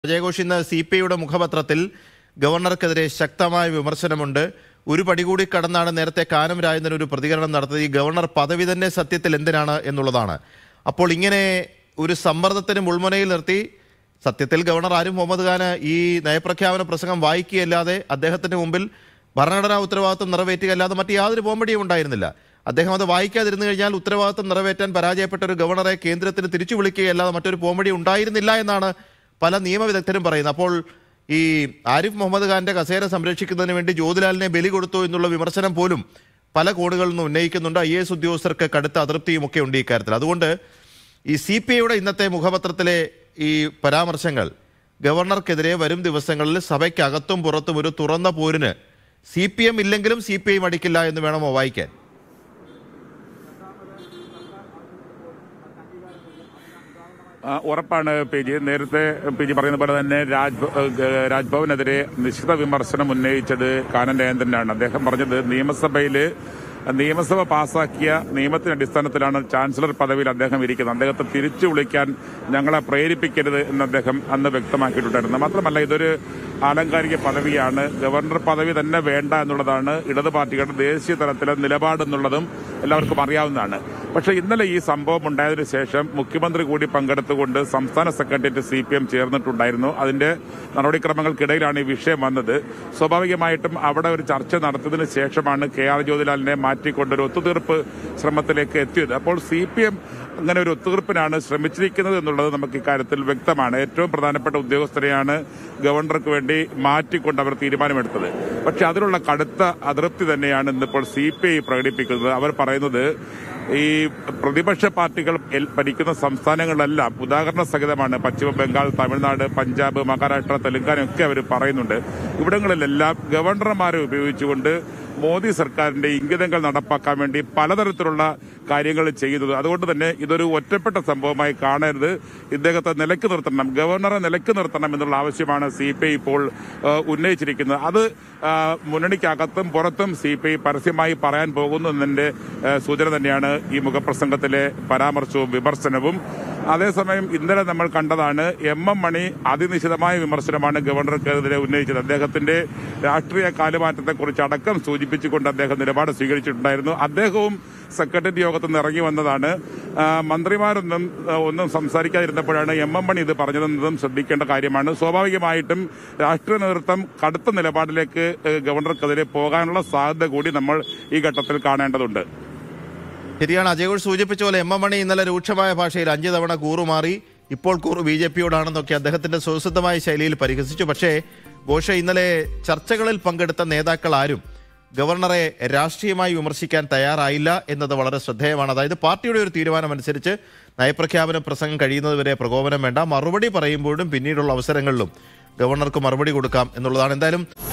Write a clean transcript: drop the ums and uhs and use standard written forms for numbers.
ജയഘോഷ് ഇന്ന് CPIയുടെ മുഖപത്രത്തിൽ ഗവർണർക്കെതിരെ ശക്തമായ വിമർശനമുണ്ട്. ഒരു പടി കൂടി കടന്നാണ് നേരത്തെ കാനം രാജേന്ദ്രൻ ഒരു പ്രതികരണം നടത്തിയത്. ഈ ഗവർണർ പദവി തന്നെ സത്യത്തിൽ എന്തിനാണ് എന്നുള്ളതാണ്. അപ്പോൾ ഇങ്ങനെ ഒരു സമ്മർദ്ദത്തിന് മുൾമുനയിൽ നിർത്തി സത്യത്തിൽ ഗവർണർ ആരിഫ് മുഹമ്മദ് ഖാൻ ഈ നയപ്രഖ്യാപന പ്രസംഗം വായിക്കുകയല്ലാതെ അദ്ദേഹത്തിന് മുമ്പിൽ ഭരണഘടനാ ഉത്തരവാദിത്വം നിറവേറ്റുകയല്ലാതെ മറ്റ് യാതൊരു പോംവഴിയും ഉണ്ടായിരുന്നില്ല. അദ്ദേഹം അത് വായിക്കാതിരുന്നു കഴിഞ്ഞാൽ ഉത്തരവാദിത്വം നിറവേറ്റാൻ പരാജയപ്പെട്ട ഒരു ഗവർണറെ കേന്ദ്രത്തിന് തിരിച്ചു വിളിക്കുകയല്ലാതെ മറ്റൊരു പോംവഴി ഉണ്ടായിരുന്നില്ല എന്നാണ് പല നിയമവിദഗ്ധരും പറയുന്നത്. അപ്പോൾ ഈ ആരിഫ് മുഹമ്മദ് ഖാന്റെ കസേര സംരക്ഷിക്കുന്നതിന് വേണ്ടി ജ്യോതിലാലിനെ ബലി കൊടുത്തു എന്നുള്ള വിമർശനം പോലും പല കോണുകളിൽ നിന്ന് ഉന്നയിക്കുന്നുണ്ട്. IAS ഉദ്യോഗസ്ഥർക്ക് കടുത്ത അതൃപ്തിയും ഒക്കെ ഉണ്ട് ഇക്കാര്യത്തിൽ. അതുകൊണ്ട് ഈ CPIയുടെ ഇന്നത്തെ മുഖപത്രത്തിലെ ഈ പരാമർശങ്ങൾ ഗവർണർക്കെതിരെ വരും ദിവസങ്ങളിൽ സഭയ്ക്കകത്തും പുറത്തും ഒരു തുറന്ന പോരിന് CPM ഇല്ലെങ്കിലും CPI മടിക്കില്ല എന്ന് വേണമോ വായിക്കാൻ? ഉറപ്പാണ് PG. നേരത്തെ PG പറയുന്ന പോലെ തന്നെ രാജ്ഭവനെതിരെ നിശ്ചിത വിമർശനം ഉന്നയിച്ചത് കാനം രാജേന്ദ്രനാണ്. അദ്ദേഹം പറഞ്ഞത് നിയമസഭ പാസാക്കിയ നിയമത്തിന്റെ അടിസ്ഥാനത്തിലാണ് ചാൻസലർ പദവിയിൽ അദ്ദേഹം ഇരിക്കുന്നത്. അദ്ദേഹത്തെ തിരിച്ചു വിളിക്കാൻ ഞങ്ങളെ പ്രേരിപ്പിക്കരുത് എന്ന് അദ്ദേഹം അന്ന് വ്യക്തമാക്കിയിട്ടുണ്ടായിരുന്നു. മാത്രമല്ല, ഇതൊരു ആലങ്കാരിക പദവിയാണ്. ഗവർണർ പദവി തന്നെ വേണ്ട എന്നുള്ളതാണ് ഇടത് പാർട്ടികളുടെ ദേശീയ തലത്തിലെ നിലപാടെന്നുള്ളതും എല്ലാവർക്കും അറിയാവുന്നതാണ്. പക്ഷേ ഇന്നലെ ഈ സംഭവം ഉണ്ടായതിനു ശേഷം മുഖ്യമന്ത്രി കൂടി പങ്കെടുത്തുകൊണ്ട് സംസ്ഥാന സെക്രട്ടേറിയറ്റ് CPM ചേർന്നിട്ടുണ്ടായിരുന്നു. അതിന്റെ നടപടിക്രമങ്ങൾക്കിടയിലാണ് ഈ വിഷയം വന്നത്. സ്വാഭാവികമായിട്ടും അവിടെ ഒരു ചർച്ച നടത്തിയതിനു ശേഷമാണ് KR ജ്യോതിലാലിനെ മാറ്റിക്കൊണ്ടൊരു ഒത്തുതീർപ്പ് ശ്രമത്തിലേക്ക് എത്തിയത്. അപ്പോൾ CPM അങ്ങനെ ഒരു ഒത്തുതീർപ്പിനാണ് ശ്രമിച്ചിരിക്കുന്നത് എന്നുള്ളത് നമുക്ക് ഇക്കാര്യത്തിൽ വ്യക്തമാണ്. ഏറ്റവും പ്രധാനപ്പെട്ട ഉദ്യോഗസ്ഥരെയാണ് ഗവർണർക്ക് വേണ്ടി മാറ്റിക്കൊണ്ട് അവർ തീരുമാനമെടുത്തത്. പക്ഷെ അതിലുള്ള കടുത്ത അതൃപ്തി തന്നെയാണ് ഇന്നിപ്പോൾ CPI പ്രകടിപ്പിക്കുന്നത്. അവർ പറയുന്നത് ഈ പ്രതിപക്ഷ പാർട്ടികൾ ഭരിക്കുന്ന സംസ്ഥാനങ്ങളിലെല്ലാം ഉദാഹരണ സഹിതമാണ് പശ്ചിമ ബംഗാൾ, തമിഴ്നാട്, പഞ്ചാബ്, മഹാരാഷ്ട്ര, തെലങ്കാന ഒക്കെ അവർ പറയുന്നുണ്ട്. ഇവിടങ്ങളിലെല്ലാം ഗവർണർമാരെ ഉപയോഗിച്ചുകൊണ്ട് മോദി സർക്കാരിന്റെ ഇംഗിതങ്ങൾ നടപ്പാക്കാൻ വേണ്ടി പലതരത്തിലുള്ള കാര്യങ്ങൾ ചെയ്യുന്നത്. അതുകൊണ്ട് തന്നെ ഇതൊരു ഒറ്റപ്പെട്ട സംഭവമായി കാണരുത്. ഇദ്ദേഹത്തെ നിലയ്ക്ക് നിർത്തണം, ഗവർണറെ നിലയ്ക്ക് നിർത്തണം എന്നുള്ള ആവശ്യമാണ് CPI ഇപ്പോൾ ഉന്നയിച്ചിരിക്കുന്നത്. അത് മുന്നണിക്കകത്തും പുറത്തും CPI പരസ്യമായി പറയാൻ പോകുന്നു എന്നതിന്റെ സൂചന തന്നെയാണ് ഈ മുഖപ്രസംഗത്തിലെ പരാമർശവും വിമർശനവും. അതേസമയം ഇന്നലെ നമ്മൾ കണ്ടതാണ് MM മണി അതിനിശിതമായ വിമർശനമാണ് ഗവർണർക്കെതിരെ ഉന്നയിച്ചത്. അദ്ദേഹത്തിന്റെ രാഷ്ട്രീയ കാലുമാറ്റത്തെക്കുറിച്ച് അടക്കം സൂചിപ്പിച്ചുകൊണ്ട് അദ്ദേഹം നിലപാട് സ്വീകരിച്ചിട്ടുണ്ടായിരുന്നു. അദ്ദേഹവും സെക്രട്ടേറിയറ്റ് യോഗത്തിൽ നിന്ന് ഇറങ്ങി വന്നതാണ്. മന്ത്രിമാരൊന്നും സംസാരിക്കാതിരുന്നപ്പോഴാണ് MM മണി ഇത് പറഞ്ഞതെന്നതും ശ്രദ്ധിക്കേണ്ട കാര്യമാണ്. സ്വാഭാവികമായിട്ടും രാഷ്ട്രീയ നേതൃത്വം കടുത്ത നിലപാടിലേക്ക് ഗവർണർക്കെതിരെ പോകാനുള്ള സാധ്യത കൂടി നമ്മൾ ഈ ഘട്ടത്തിൽ കാണേണ്ടതുണ്ട്. ശരിയാണ്, അജയഘോഷ് സൂചിപ്പിച്ച പോലെ MM മണി ഇന്നലെ രൂക്ഷമായ ഭാഷയിൽ 5 തവണ കൂറുമാറി. ഇപ്പോൾ കൂറ് BJPയോടാണെന്നൊക്കെ അദ്ദേഹത്തിന്റെ സ്വസിദ്ധമായ ശൈലിയിൽ പരിഹസിച്ചു. പക്ഷേ ഘോഷ്, ഇന്നലെ ചർച്ചകളിൽ പങ്കെടുത്ത നേതാക്കൾ ആരും ഗവർണറെ രാഷ്ട്രീയമായി വിമർശിക്കാൻ തയ്യാറായില്ല എന്നത് വളരെ ശ്രദ്ധേയമാണ്. അതായത് പാർട്ടിയുടെ ഒരു തീരുമാനമനുസരിച്ച് നയപ്രഖ്യാപന പ്രസംഗം കഴിയുന്നതുവരെ പ്രകോപനം വേണ്ട, മറുപടി പറയുമ്പോഴും പിന്നീടുള്ള അവസരങ്ങളിലും ഗവർണർക്ക് മറുപടി കൊടുക്കാം എന്നുള്ളതാണ്. എന്തായാലും